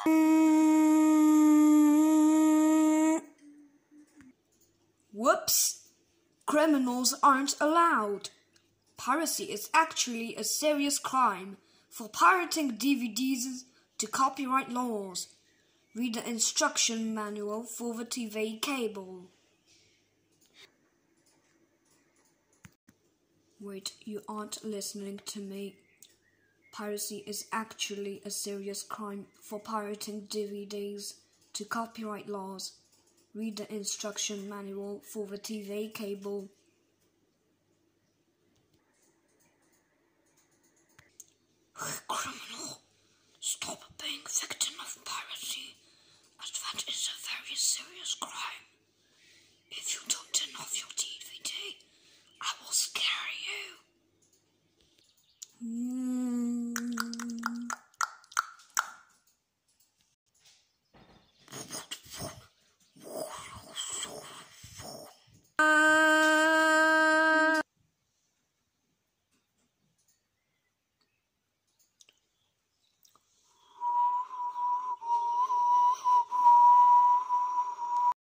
Whoops! Criminals aren't allowed. Piracy is actually a serious crime for pirating DVDs to copyright laws. Read the instruction manual for the TV cable. Wait, you aren't listening to me. Piracy is actually a serious crime for pirating DVDs to copyright laws. Read the instruction manual for the TV cable. Criminal, stop being victim of piracy, as that is a very serious crime.